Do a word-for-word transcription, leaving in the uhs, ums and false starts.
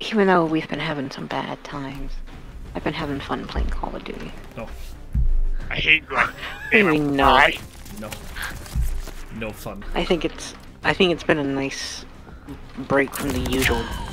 Even though we've been having some bad times, I've been having fun playing Call of Duty. No. I hate like. Maybe no. No. No fun. I think it's I think it's been a nice break from the usual